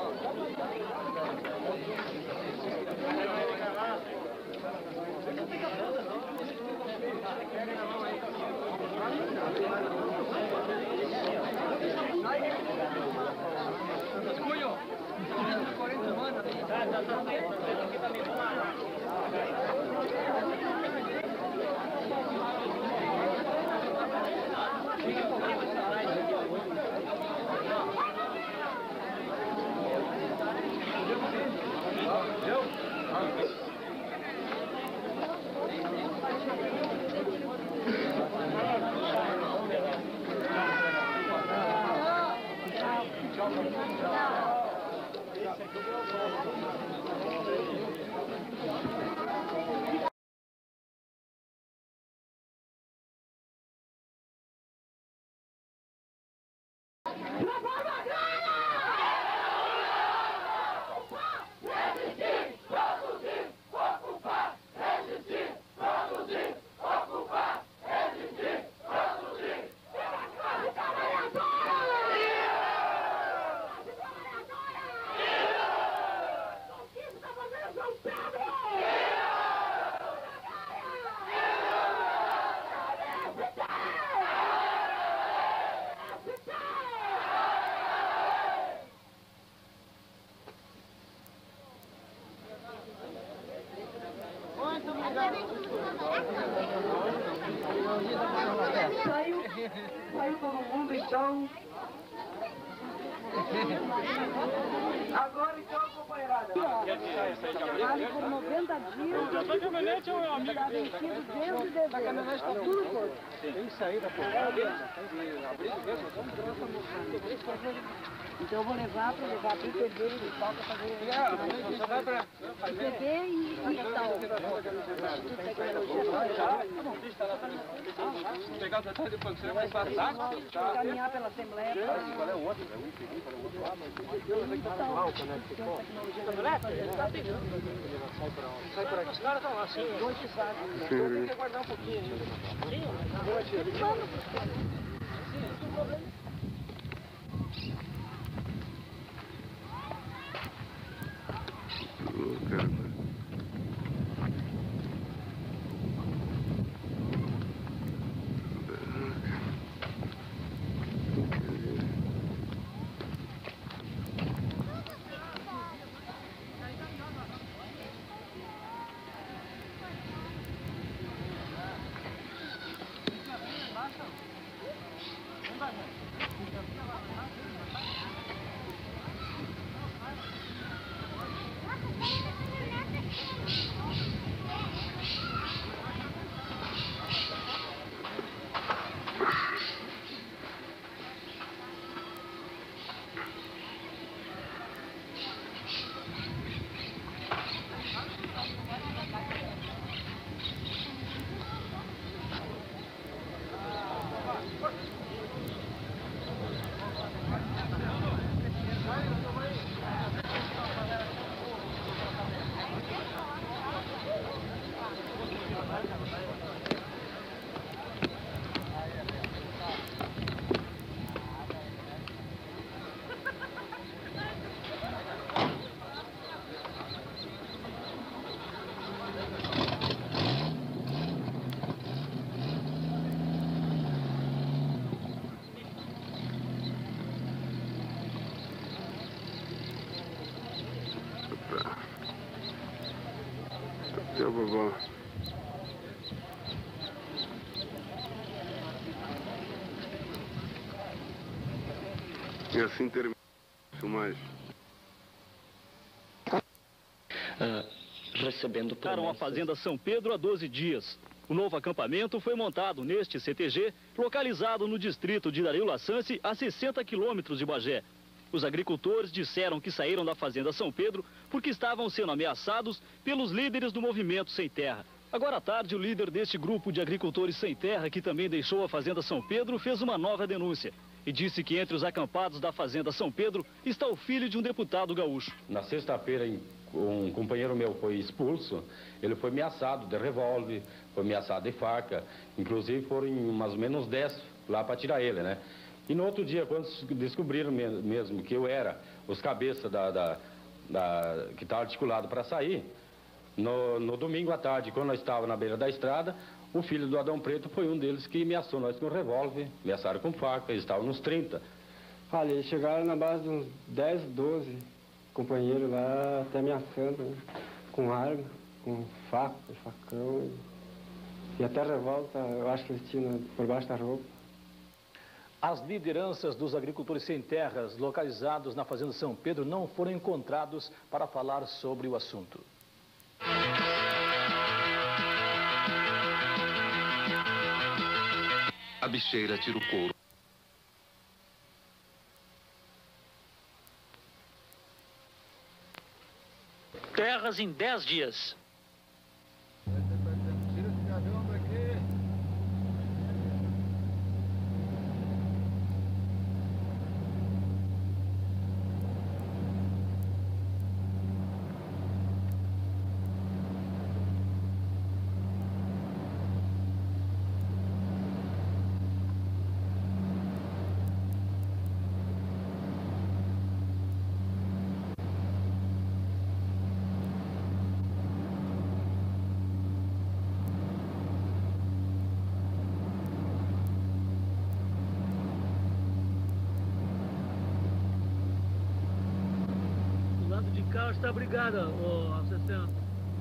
Speaker 16: Saiu, saiu todo mundo, então. Agora, então, companheirada.
Speaker 10: Vale por noventa dias.
Speaker 8: Essa caminhonete é um amigo
Speaker 10: Está vencido desde dezembro. A caminhonete está tudo pronto.
Speaker 5: Tem saída, pô.
Speaker 10: Então eu vou levar para levar para o P B e falta fazer o P B e tal.
Speaker 11: Pegar o detalhe depois, você vai passar?
Speaker 10: Caminhar pela Assembleia.
Speaker 11: Qual é o outro? É um segundo, qual é o outro? Ah, mas
Speaker 5: Tá pegando. Sai por aqui. Os caras estão lá, sim. Dois que sabem. Tem que aguardar um pouquinho ainda. Sim, eles vão. Sim, não problema.
Speaker 8: Não vai,
Speaker 18: E assim termina mais.
Speaker 2: Uh, recebendo
Speaker 3: promessas. A Fazenda São Pedro há doze dias. O novo acampamento foi montado neste C T G, localizado no distrito de Dario Lassance, a sessenta quilômetros de Bagé. Os agricultores disseram que saíram da Fazenda São Pedro porque estavam sendo ameaçados pelos líderes do Movimento Sem Terra. Agora à tarde, o líder deste grupo de agricultores sem terra, que também deixou a Fazenda São Pedro, fez uma nova denúncia e disse que entre os acampados da Fazenda São Pedro está o filho de um deputado gaúcho.
Speaker 19: Na sexta-feira, um companheiro meu foi expulso, ele foi ameaçado de revólver, foi ameaçado de faca, inclusive foram mais ou menos dez lá para tirar ele, né? E no outro dia, quando descobriram mesmo que eu era os cabeças da, da, da, que estava articulado para sair, no, no domingo à tarde, quando nós estávamos na beira da estrada, o filho do Adão Preto foi um deles que ameaçou nós com revólver, ameaçaram com faca, eles estavam nos trinta.
Speaker 20: Olha, eles chegaram na base de uns dez, doze companheiros lá, até ameaçando, né? Com arma, com faca, facão, e até revólver, eu acho que eles tinham por baixo da roupa.
Speaker 21: As lideranças dos agricultores sem terras localizados na Fazenda São Pedro não foram encontrados para falar sobre o assunto.
Speaker 22: A bicheira tira o couro.
Speaker 3: Terras em dez dias.
Speaker 23: Cá está a brigada, ô assistente.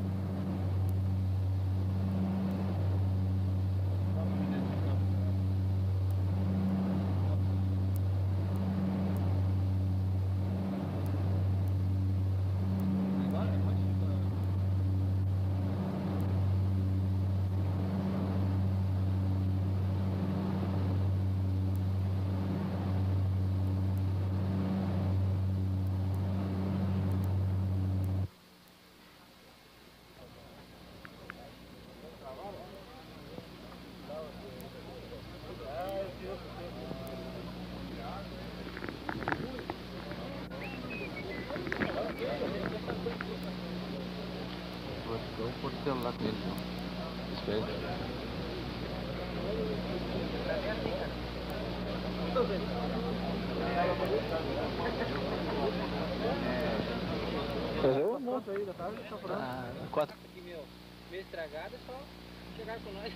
Speaker 4: Por celular dele, espera.
Speaker 5: Eu não aí da tarde, tá pronto.
Speaker 4: Ah, quatro.
Speaker 5: Aqui, meu, meio estragado, é só chegar com nós.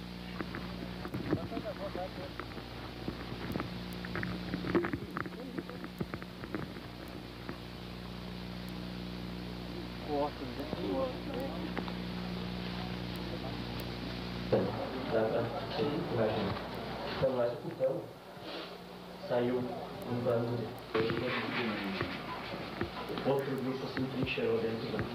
Speaker 2: Imagina, estamos lá escutando, saiu um bando de outro grupo assim trincheirou dentro da,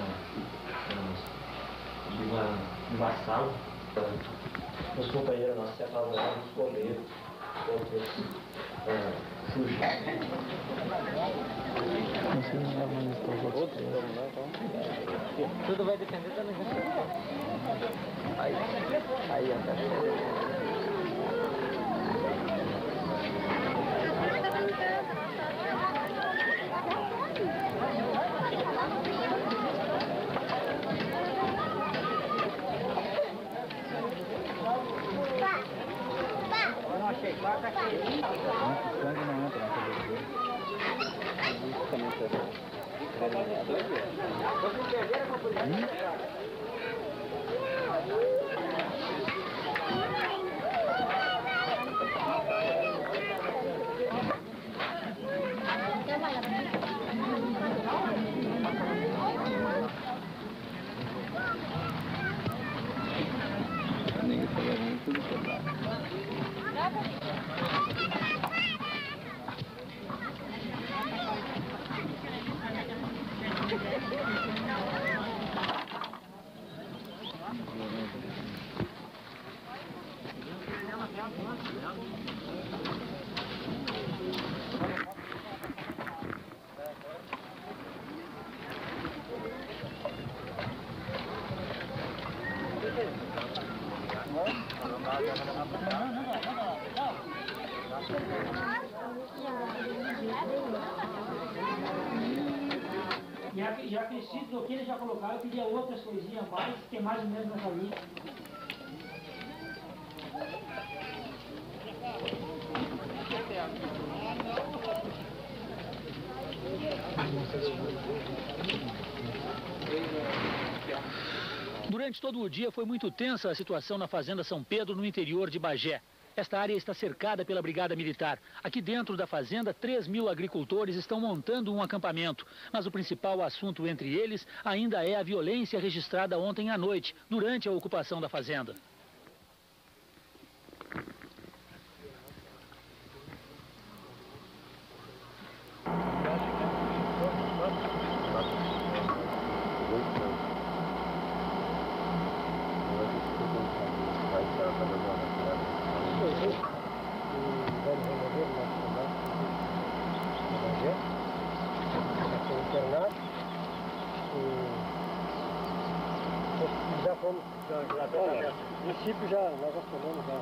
Speaker 2: de uma, uma sala. Os companheiros nossos se apavoraram, os goleiros, outros fugiram.
Speaker 5: Tudo vai depender da negociação.
Speaker 2: Aí, aí até.
Speaker 4: Sangue não entra na cabeça.
Speaker 7: Já que, já que esse título aqui eles já colocaram, eu pedia outras coisinhas a mais, que é mais ou menos nessa linha.
Speaker 21: Durante todo o dia foi muito tensa a situação na Fazenda São Pedro, no interior de Bagé. Esta área está cercada pela Brigada Militar. Aqui dentro da fazenda, três mil agricultores estão montando um acampamento. Mas o principal assunto entre eles ainda é a violência registrada ontem à noite, durante a ocupação da fazenda.
Speaker 14: Já fomos, já, já, já, no princípio já, nós já fomos já.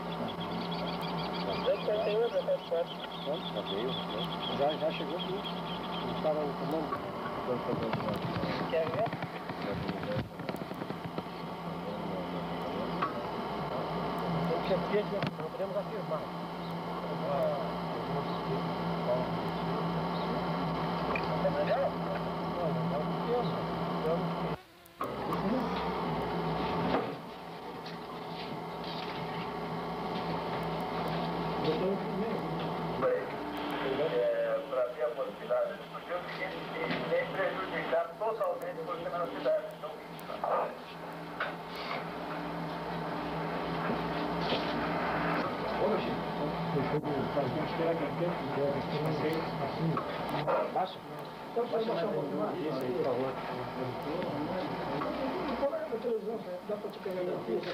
Speaker 14: Já, já chegou aqui, estava no comando. Quer ver? Tem certeza, não podemos afirmar.
Speaker 1: Para ver a possibilidade, porque o seguinte, tem prejudicado totalmente a criminalidade. Então,
Speaker 7: Baixa. Então, baixa mais um pouquinho mais. Isso aí, por favor. A televisão, dá para te pegar na pista.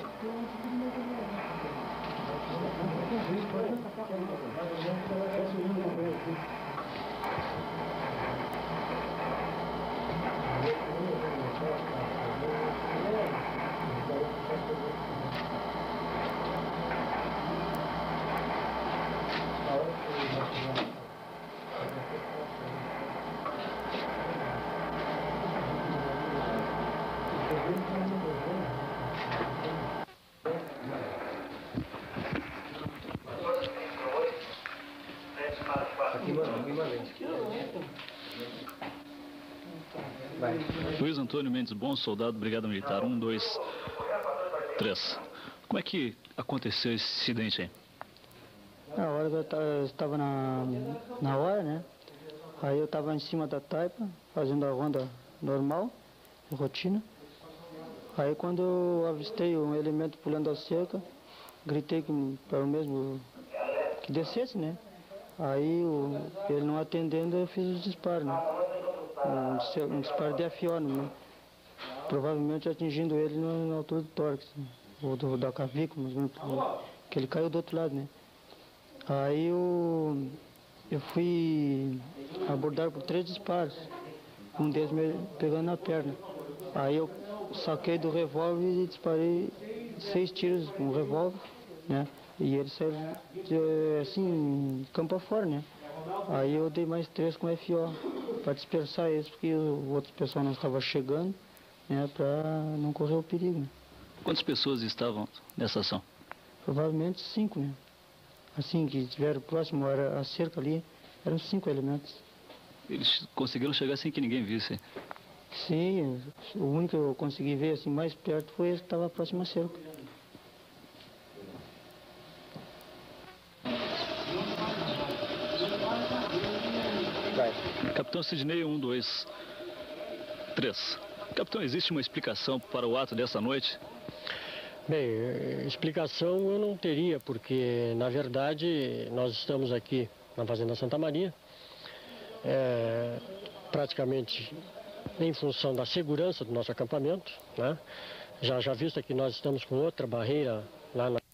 Speaker 3: Luiz Antônio Mendes Bom, soldado, Brigada Militar, um, dois, três. Como é que aconteceu esse acidente aí?
Speaker 9: Na hora que eu estava na, na hora, né? Aí eu estava em cima da taipa, fazendo a ronda normal, rotina. Aí quando eu avistei um elemento pulando a cerca, gritei que para o mesmo que descesse, né? Aí o, ele não atendendo, eu fiz os disparos, né? Um, um disparo de afione, né? Provavelmente atingindo ele na, na altura do tórax, né? Ou do, da clavícula, que ele caiu do outro lado, né? Aí eu, eu fui abordado por três disparos, um deles me pegando na perna. Aí eu saquei do revólver e disparei seis tiros com um revólver, né? E ele saiu assim, campo afora, né? Aí eu dei mais três com F O para dispersar eles, porque o outro pessoal não estava chegando, né? Para não correr o perigo, né?
Speaker 3: Quantas pessoas estavam nessa ação?
Speaker 9: Provavelmente cinco, né? Assim, que estiveram próximo, era a cerca ali, eram cinco elementos.
Speaker 3: Eles conseguiram chegar sem que ninguém visse?
Speaker 9: Sim, o único que eu consegui ver assim mais perto foi esse que estava próximo à cerca.
Speaker 3: Capitão Sidney, um, dois, três. Capitão, existe uma explicação para o ato dessa noite?
Speaker 12: Bem, explicação eu não teria, porque, na verdade, nós estamos aqui na Fazenda Santa Maria, é, praticamente em função da segurança do nosso acampamento, né? Já, já visto que nós estamos com outra barreira lá na